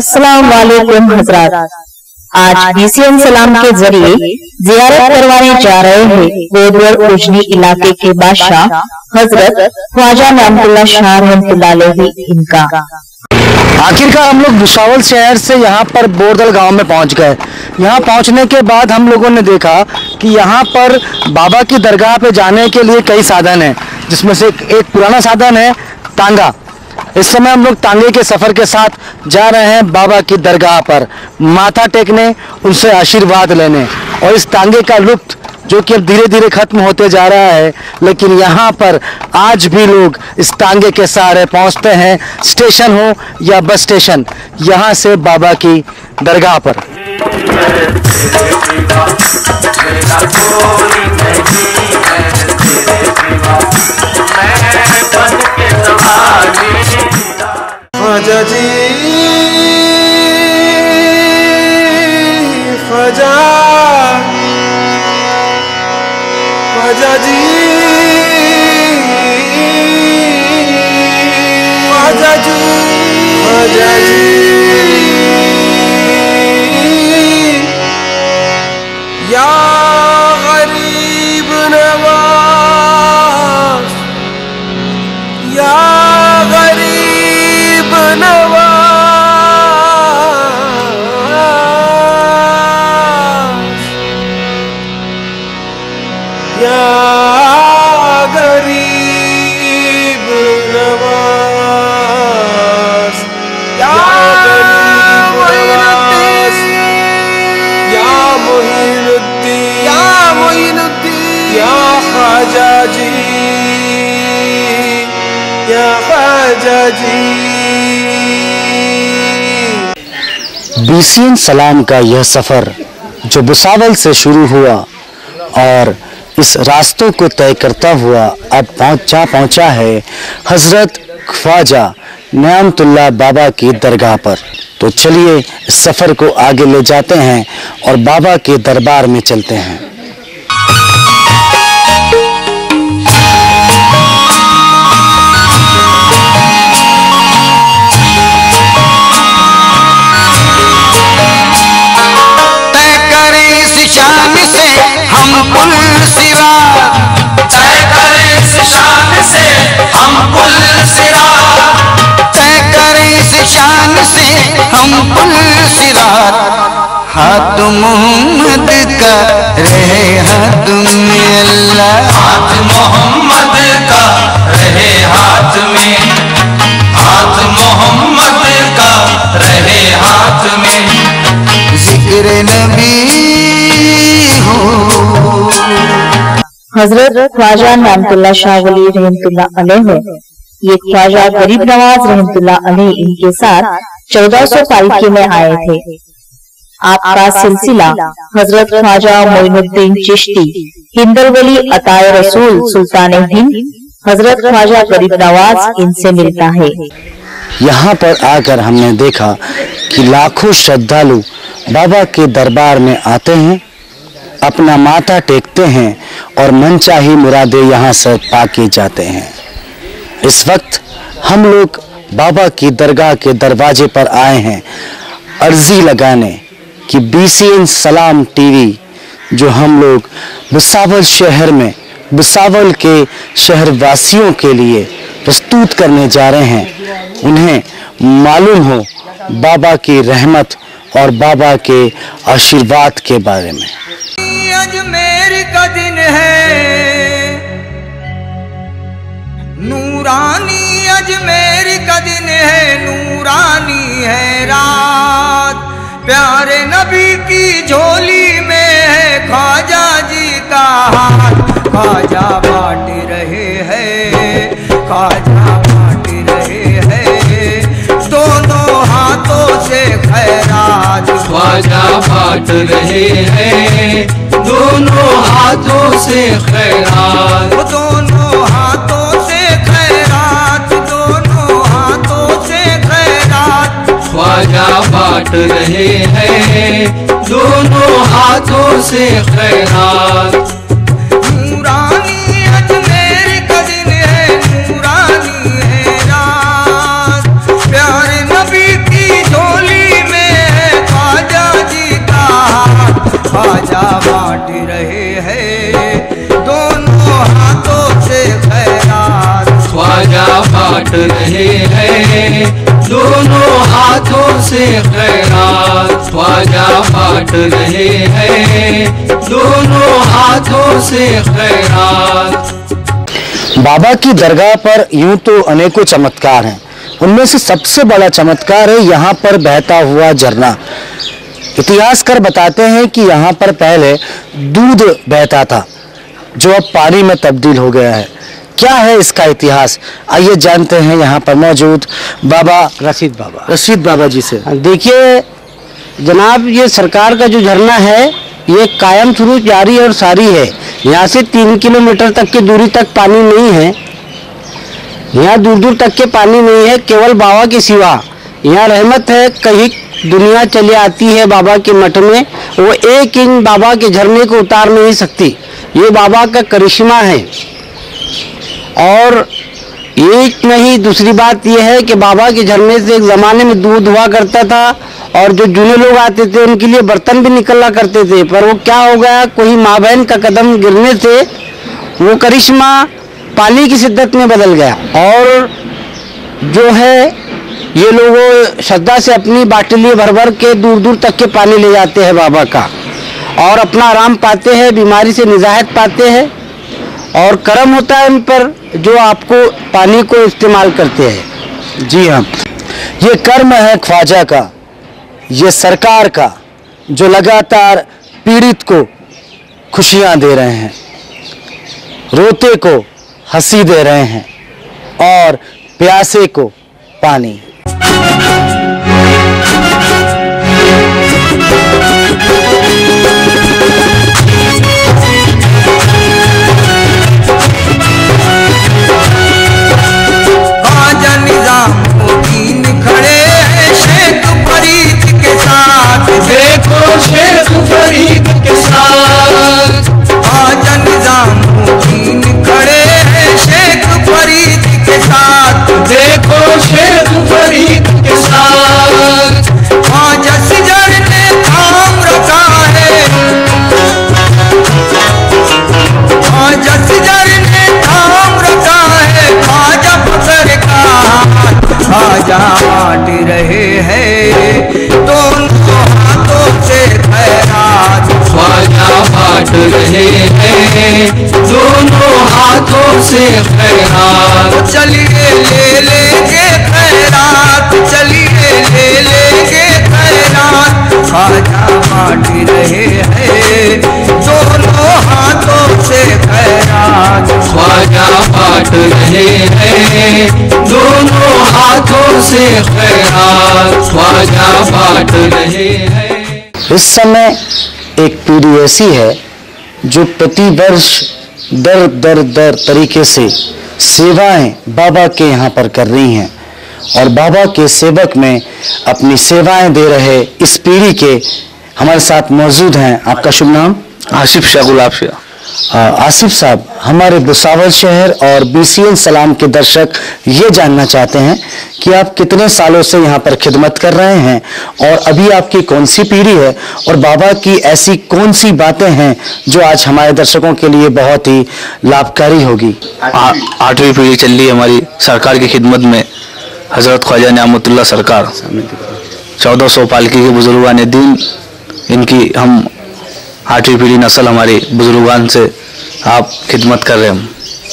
अस्सलाम वालेकुम हजरात। आज बीसीएन सलाम के जरिए जियारत करवाने जा रहे हैं गोदवर उजनी इलाके के बादशाह हजरत ख्वाजा नेमतुल्लाह शाह रहमतुल्लाह अलैहि इनका। आखिरकार हम लोग भुसावल शहर से यहाँ पर बोरदल गांव में पहुँच गए। यहाँ पहुँचने के बाद हम लोगों ने देखा कि यहाँ पर बाबा की दरगाह पे जाने के लिए कई साधन हैं, जिसमें से एक पुराना साधन है तांगा। इस समय हम लोग तांगे के सफ़र के साथ जा रहे हैं बाबा की दरगाह पर माथा टेकने, उनसे आशीर्वाद लेने। और इस तांगे का लुत्फ जो कि अब धीरे धीरे खत्म होते जा रहा है, लेकिन यहाँ पर आज भी लोग इस तांगे के सहारे पहुँचते हैं, स्टेशन हो या बस स्टेशन, यहाँ से बाबा की दरगाह पर। ख्वाजा जी ख्वाजा ख्वाजा जी ख्वाजा जी ख्वाजा जी या गरीब नवाज या गरीब नवाज या गरीब नवाज या मोइनुद्दीन या मोइनुद्दीन या मोइनुद्दीन या ख्वाजा जी या ख्वाजा जी। बीसीएन सलाम का यह सफ़र जो भुसावल से शुरू हुआ और इस रास्तों को तय करता हुआ अब पहुंचा है हजरत ख्वाजा नेमतुल्लाह बाबा की दरगाह पर। तो चलिए इस सफ़र को आगे ले जाते हैं और बाबा के दरबार में चलते हैं। हाथ मोहम्मद का रहे हाथ में अल्लाह, हाथ मोहम्मद का रहे हाथ में, हाथ मोहम्मद का रहे हाथ में, जिक्र नबी हो। हजरत ख्वाजा नेमतुल्लाह शाह वली रहमतुल्लाह अलैहि, ये ख्वाजा गरीब नवाज रहमतुल्लाह अलैहि इनके साथ 1405 में आए थे। आपका सिलसिला हजरत ख्वाजा मोइनुद्दीन चिश्ती हिंदल वली अताए रसूल सुल्तान हिंद हजरत ख्वाजा गरीब नवाज इनसे मिलता है। यहाँ पर आकर हमने देखा कि लाखों श्रद्धालु बाबा के दरबार में आते हैं, अपना माथा टेकते हैं और मनचाही मुरादें यहाँ से पाके जाते हैं। इस वक्त हम लोग बाबा की दरगाह के दरवाजे पर आए हैं अर्जी लगाने कि बीसीएन सलाम टीवी जो हम लोग भुसावल शहर में भुसावल के शहरवासियों के लिए प्रस्तुत करने जा रहे हैं, उन्हें मालूम हो बाबा की रहमत और बाबा के आशीर्वाद के बारे में। अजमेर का दिन है नूरानी, अजमेर का दिन है नूरानी है रात, प्यारे नबी की झोली में है ख्वाजा जी का हाथ, ख्वाजा बांट रहे हैं, ख्वाजा बांट रहे हैं, दोनों हाथों से खैरात, ख्वाजा बांट रहे हैं, दोनों हाथों से खैरात, दोनों हाथों से खैरात, दोनों हाथों से खैरात, ख्वाजा बांट रहे हैं, दोनों हाथों से खैरात। नूरानी अजमेर का दिन है नूरानी है रात, प्यारे नबी की झोली रहे हैं दोनों हाथों से खैरात। ख्वाजा बांट रहे हैं दोनों हाथों से खैरात। ख्वाजा बांट रहे हैं दोनों हाथों से खैरात। बाबा की दरगाह पर यूं तो अनेकों चमत्कार हैं, उनमें से सबसे बड़ा चमत्कार है यहाँ पर बहता हुआ झरना। इतिहासकार बताते हैं कि यहाँ पर पहले दूध बहता था जो अब पानी में तब्दील हो गया है। क्या है इसका इतिहास, आइए जानते हैं यहाँ पर मौजूद बाबा रशीद बाबा जी से। देखिए जनाब, ये सरकार का जो झरना है ये कायम शुरू जारी और सारी है। यहाँ से 3 किलोमीटर तक की दूरी तक पानी नहीं है, यहाँ दूर दूर तक के पानी नहीं है, केवल बाबा के सिवा। यहाँ रहमत है, कहीं दुनिया चली आती है बाबा के मठ में, वो 1 इंच बाबा के झरने को उतार नहीं सकती। ये बाबा का करिश्मा है। और एक नहीं, दूसरी बात यह है कि बाबा के झरने से एक ज़माने में दूध हुआ करता था और जो जूने लोग आते थे उनके लिए बर्तन भी निकला करते थे, पर वो क्या हो गया, कोई माँ बहन का कदम गिरने से वो करिश्मा पानी की शिद्दत में बदल गया। और जो है ये लोग श्रद्धा से अपनी बाटली भर भर के दूर दूर तक के पानी ले जाते हैं बाबा का और अपना आराम पाते हैं, बीमारी से निजात पाते हैं और करम होता है इन पर जो आपको पानी को इस्तेमाल करते हैं। जी हाँ, ये कर्म है ख्वाजा का, ये सरकार का, जो लगातार पीड़ित को खुशियां दे रहे हैं, रोते को हंसी दे रहे हैं और प्यासे को पानी। ख्वाजा निजामुद्दीन खड़े हैं शेख फरीद के साथ। देखो शेख फरीद के साथ। ख्वाजा निजामुद्दीन खड़े हैं शेख फरीद के साथ। देखो शेख फरीद के साथ। ख्वाजा सिजर ने थाम रखा है, ख्वाजा सिजर ने थाम रखा है ख्वाजा फकर का हाथ। ख्वाजा बांट रहे हैं दोनों हाथों से खैरात। ख्वाजा बांट रहे हैं दोनों हाथों से खैरात। चलिए ले लेंगे खैरात, चलिए ले लेंगे खैरात। ख्वाजा बांट रहे हैं दोनों हाथों से खैरात। ख्वाजा बांट रहे हैं दोनों हाथों से खैरात। ख्वाजा बांट रहे हैं। इस समय एक पीढ़ी ऐसी है जो प्रतिवर्ष दर तरीके से सेवाएं बाबा के यहाँ पर कर रही हैं और बाबा के सेवक में अपनी सेवाएं दे रहे इस पीढ़ी के हमारे साथ मौजूद हैं। आपका शुभ नाम? आसिफ शाह गुलाब शाह। आसिफ साहब, हमारे भुसावल शहर और BCN सलाम के दर्शक ये जानना चाहते हैं कि आप कितने सालों से यहाँ पर खिदमत कर रहे हैं और अभी आपकी कौन सी पीढ़ी है और बाबा की ऐसी कौन सी बातें हैं जो आज हमारे दर्शकों के लिए बहुत ही लाभकारी होगी। 8वीं पीढ़ी चल रही है हमारी सरकार की खिदमत में। हजरत ख्वाजा नियामतुल्लाह सरकार 1400 पालकी के बुजुर्गान दीन, इनकी हम 8वीं पीढ़ी नस्ल हमारी बुजुर्गान से आप खिदमत कर रहे हैं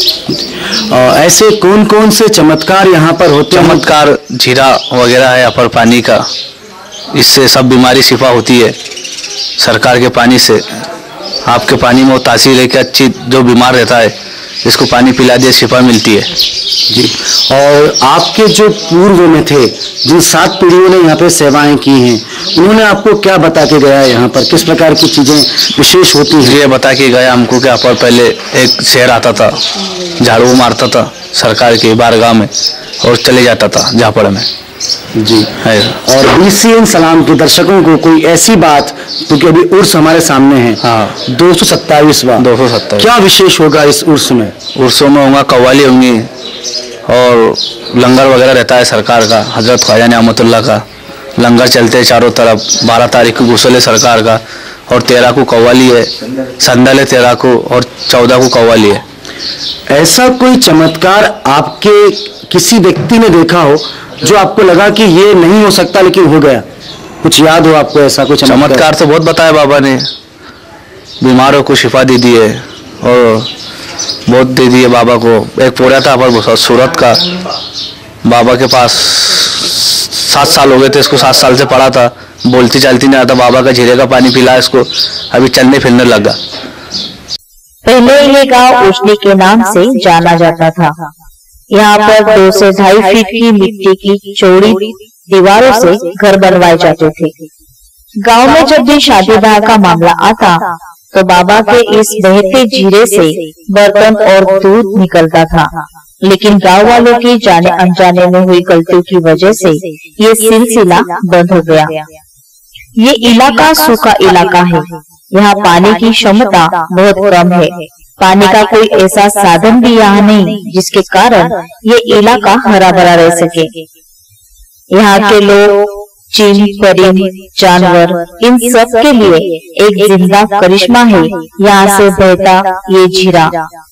हम। ऐसे कौन कौन से चमत्कार यहाँ पर होते हैं? चमत्कार जीरा वगैरह है अपर पानी का, इससे सब बीमारी शिफा होती है सरकार के पानी से। आपके पानी में वो तासीर है कि अच्छी जो बीमार रहता है इसको पानी पिला दिए शिफा मिलती है जी। और आपके जो पूर्व में थे, जिन 7 पीढ़ियों ने यहाँ पे सेवाएं की हैं, उन्होंने आपको क्या बता के गया है यहाँ पर, किस प्रकार की चीजें विशेष होती हैं? ये बता के गया हमको कि यहाँ पर पहले एक शेर आता था, झाड़ू मारता था सरकार के बारगाह में और चले जाता था झापड़ में जी है। और BCN सलाम के दर्शकों को कोई ऐसी बात, क्योंकि अभी उर्स हमारे सामने है, हाँ 227वां 227 क्या विशेष होगा इस उर्स में? उर्सों में होगा कव्वाली होंगी और लंगर वगैरह रहता है सरकार का, हजरत ख्वाजा नियामतुल्लाह का लंगर चलते हैं चारों तरफ। 12 तारीख को गुसल है सरकार का, और 13 को कव्वाली है, संदल है 13 को और 14 को कव्वाली है। ऐसा कोई चमत्कार आपके किसी व्यक्ति ने देखा हो जो आपको लगा कि ये नहीं हो सकता लेकिन हो गया? कुछ याद हो आपको ऐसा कुछ चमत्कार? तो बहुत बताया बाबा ने, बीमारों को शिफा दे दी है और बहुत दे दी है बाबा को। एक पोरा था पर सूरत का, बाबा के पास 7 साल हो गए थे इसको, 7 साल से पड़ा था, बोलती चालती नहीं आता। बाबा का झीरे का पानी पिला इसको, अभी चलने फिरने लगा। पहले ये गांव उजनी के नाम से जाना जाता था। यहाँ पर 2 से 2.5 फीट की मिट्टी की चौड़ी दीवारों से घर बनवाए जाते थे। गांव में जब भी शादी ब्याह का मामला आता तो बाबा के इस बहते जीरे से बर्तन और दूध निकलता था, लेकिन गांव वालों की जाने अनजाने में हुई गलतियों की वजह से ये सिलसिला बंद हो गया। ये इलाका सूखा इलाका है, यहाँ पानी की क्षमता बहुत कम है। पानी का कोई ऐसा साधन भी यहाँ नहीं जिसके कारण ये इलाका हरा भरा रह सके। यहाँ के लोग, चिन, परिंद, जानवर, इन सब के लिए एक जिंदा करिश्मा है यहाँ से बहता ये जीरा।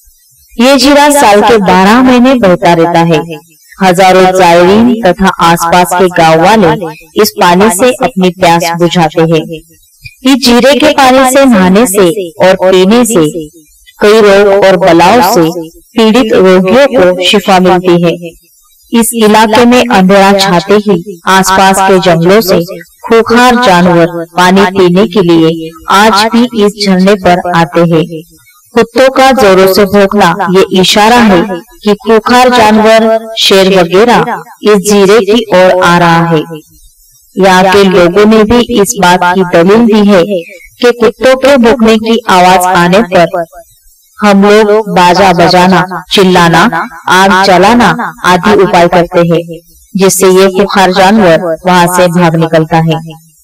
ये जीरा साल के 12 महीने बहता रहता है। हजारों जायरीन तथा आसपास के गांव वाले इस पानी से अपनी प्यास बुझाते हैं। इस जीरे के पानी से नहाने से और पीने से कई रोग और बलाओं से पीड़ित रोगियों को शिफा मिलती है। इस इलाके में अंधेरा छाते ही आसपास के जंगलों से खूंखार जानवर पानी पीने के लिए आज भी इस झरने पर आते हैं। कुत्तों का जोरों से भौंकना ये इशारा है कि खूंखार जानवर, शेर वगैरह इस जीरे की ओर आ रहा है। यहाँ के लोगों ने भी इस बात की दलील दी है कि कुत्तों के भौंकने की आवाज आने पर हम लोग बाजा बजाना, चिल्लाना, आग जलाना आदि उपाय करते हैं, जिससे ये खूंखार जानवर वहाँ से भाग निकलता है।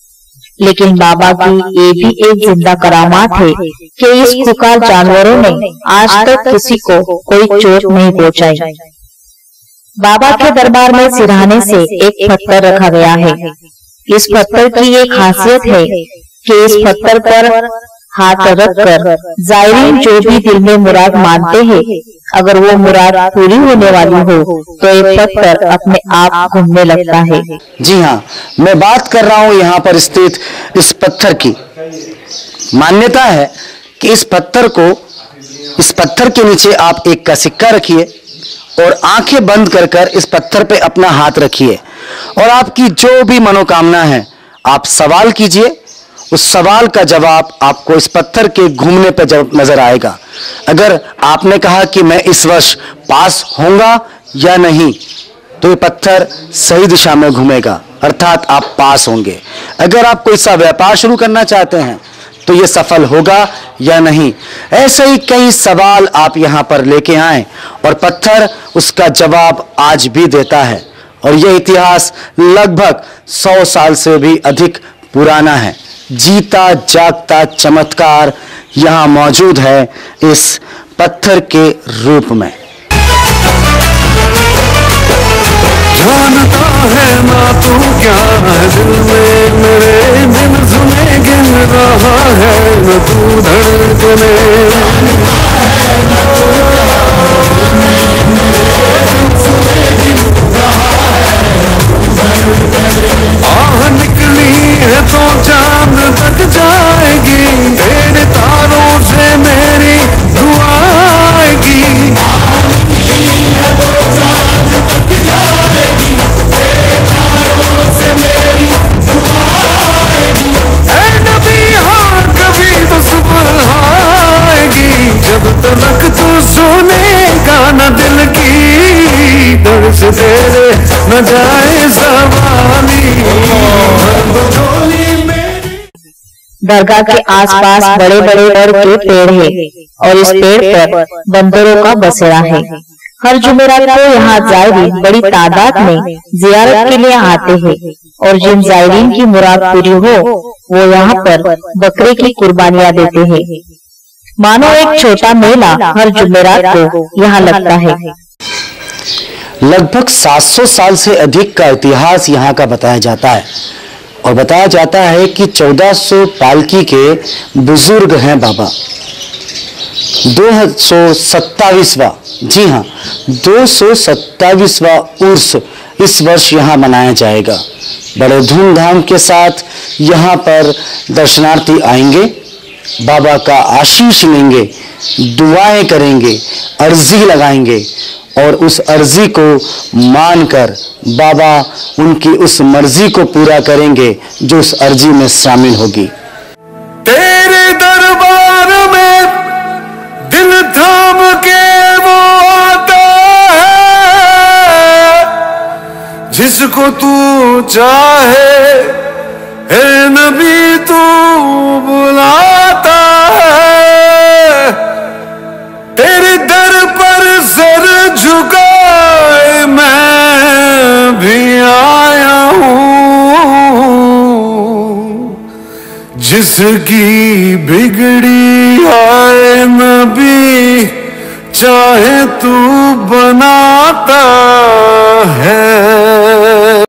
लेकिन बाबा की ये भी एक जिंदा करामात है कि इस खूंखार जानवरों ने आज तक किसी को कोई चोट नहीं पहुँचाई। बाबा के दरबार में सिरहाने से एक पत्थर रखा गया है। इस पत्थर की ये खासियत है कि इस पत्थर पर हाथ रखकर जायरीन जो भी दिल में मुराद मानते हैं, अगर वो मुराद पूरी होने वाली हो तो ये पत्थर अपने आप घूमने लगता है। जी हाँ, मैं बात कर रहा हूँ यहाँ पर स्थित इस पत्थर की। मान्यता है कि इस पत्थर के नीचे आप एक का सिक्का रखिए और आंखें बंद कर इस पत्थर पे अपना हाथ रखिए और आपकी जो भी मनोकामना है आप सवाल कीजिए। उस सवाल का जवाब आपको इस पत्थर के घूमने पर नजर आएगा। अगर आपने कहा कि मैं इस वर्ष पास होऊंगा या नहीं, तो ये पत्थर सही दिशा में घूमेगा, अर्थात आप पास होंगे। अगर आप कोई सा व्यापार शुरू करना चाहते हैं तो ये सफल होगा या नहीं। ऐसे ही कई सवाल आप यहाँ पर लेके आए और पत्थर उसका जवाब आज भी देता है। और यह इतिहास लगभग 100 साल से भी अधिक पुराना है। जीता जागता चमत्कार यहाँ मौजूद है इस पत्थर के रूप में। जानता है ना तू क्या है दिल में मेरे, दिन सुने गिन रहा है न तू धड़कने। आह निकली है तो चांद तक जाएगी, तेरे तारों से मेरी दुआ आएगी। जब तक तू सुनेगा न दिल की दर्द से तेरे न जाए ज़बानी। दरगाह के आसपास बड़े बड़े बड़ के पेड़ है और इस पेड़ पर बंदरों का बसेरा है। हर जुमेरात को यहाँ जायरीन बड़ी तादाद में जियारत के लिए आते हैं और जिन जायरीन की मुराद पूरी हो वो यहाँ पर बकरे की कुर्बानियाँ देते हैं। मानो एक छोटा मेला हर जुमेरात को यहाँ लगता है। लगभग 700 साल से अधिक का इतिहास यहाँ का बताया जाता है और बताया जाता है कि 1400 पालकी के बुजुर्ग हैं बाबा। 227वां, जी हाँ, 227वां उर्स इस वर्ष यहाँ मनाया जाएगा। बड़े धूमधाम के साथ यहाँ पर दर्शनार्थी आएंगे, बाबा का आशीष लेंगे, दुआएं करेंगे, अर्जी लगाएंगे और उस अर्जी को मानकर बाबा उनकी उस मर्जी को पूरा करेंगे जो उस अर्जी में शामिल होगी। तेरे दरबार में दिल थाम के वो आता है, जिसको तू चाहे है नबी तू बुलाता है। तेरे दर पर सर झुकाए मैं भी आया हूँ, जिसकी बिगड़ी आए नबी चाहे तू बनाता है।